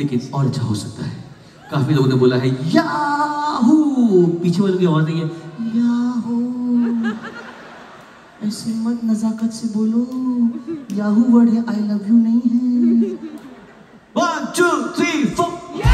लेकिन और अच्छा हो सकता है। काफी लोगों ने बोला है याहू, पीछे वालों की आवाज नहीं है याहू। ऐसे मत, नजाकत से बोलो। याहू वर्ड है, आई लव यू नहीं है। 1 2 3 4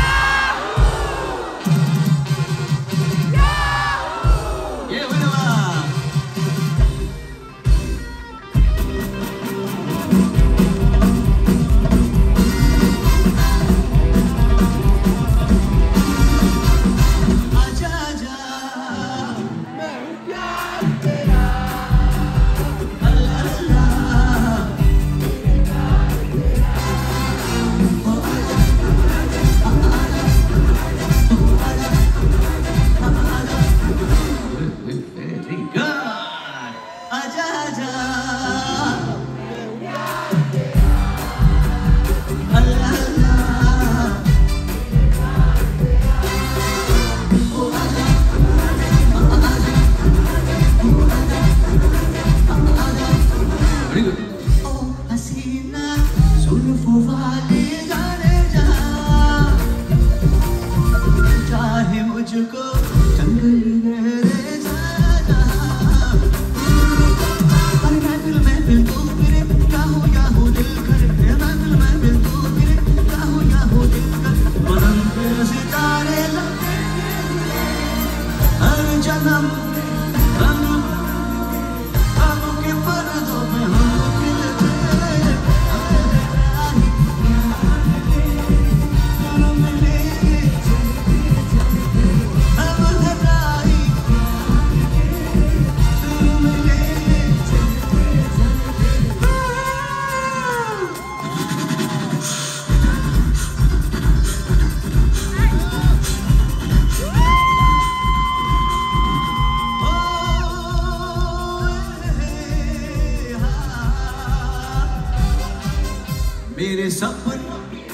मेरे सपनों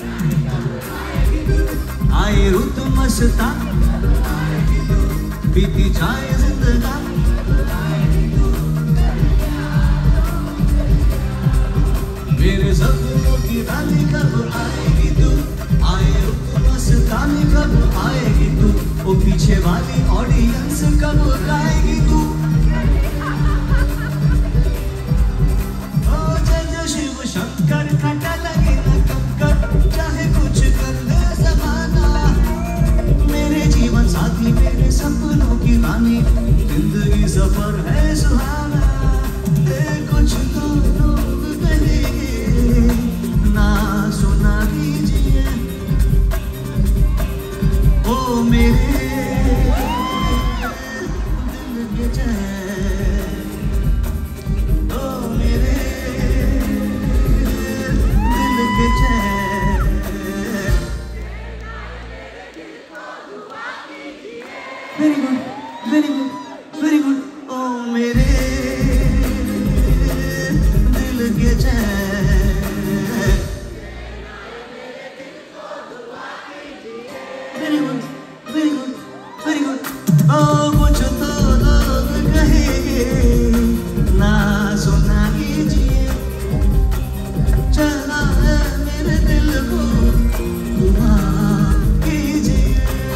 आए रुत मस्ता, बीती जाए जिंदगानी। मेरे सपनों की रानी कब आएगी तू, आए रुत मस्तानी कब आएगी तू, वो पीछे वाली ऑडियंस कब गाएगी तू। ओ जय जय शिव शंकर, काटा लगे न कंकर, चाहे कुछ कर ले ज़माना। मेरे जीवन साथी, मेरे सपनों की रानी, जिंदगी सफर है सुहाना। कुछ तो लोग कहेंगे ना सुना कीजिए, ओ मेरे दिल के चैन, ओ मेरे दिल के चैन। Very good, very good, very good, ओ मेरे दिल के चैन। Very good, very good, very good, ओ कुछ तो लोग कहेंगे ना सुना कीजिए, चला है मेरे दिल को दुआ कीजिए।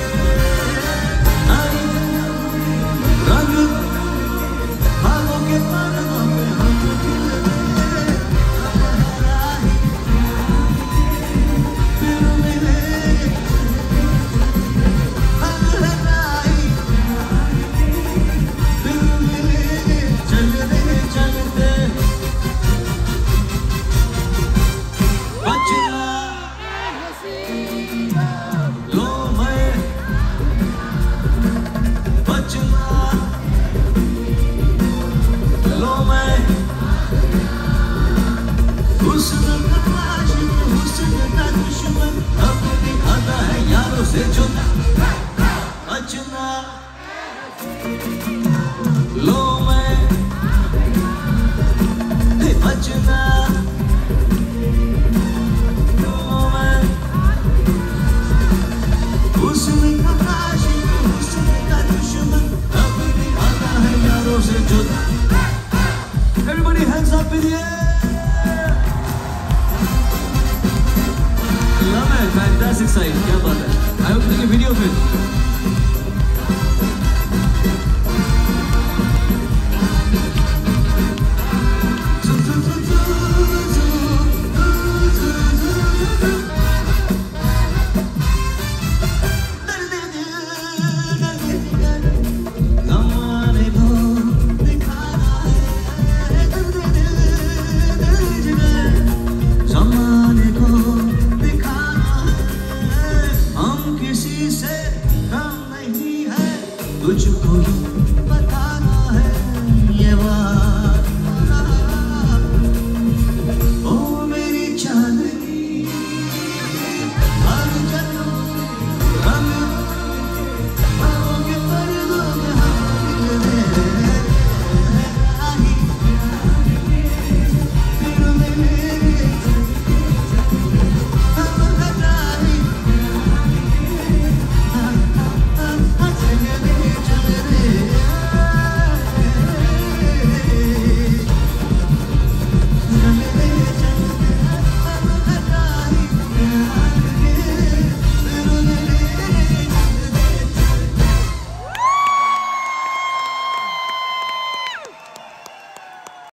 रंग भागों के पर्दों पे हम खिल गए, फिर मिले फिर मिले, चलते चलते बचना लो मैं, बचना लो मैं, हुस्न का आशिक, हुस्न का दुश्मन, अपनी खाता है यारों से जुदा। बचना लो मैं, बचना लो मैं, हुस्न का आशिक, हुस्न का दुश्मन, अपनी खाता है यारों से जुदा। Everybody hands up in the air. Love it, fantastic. Video फिर। तुझको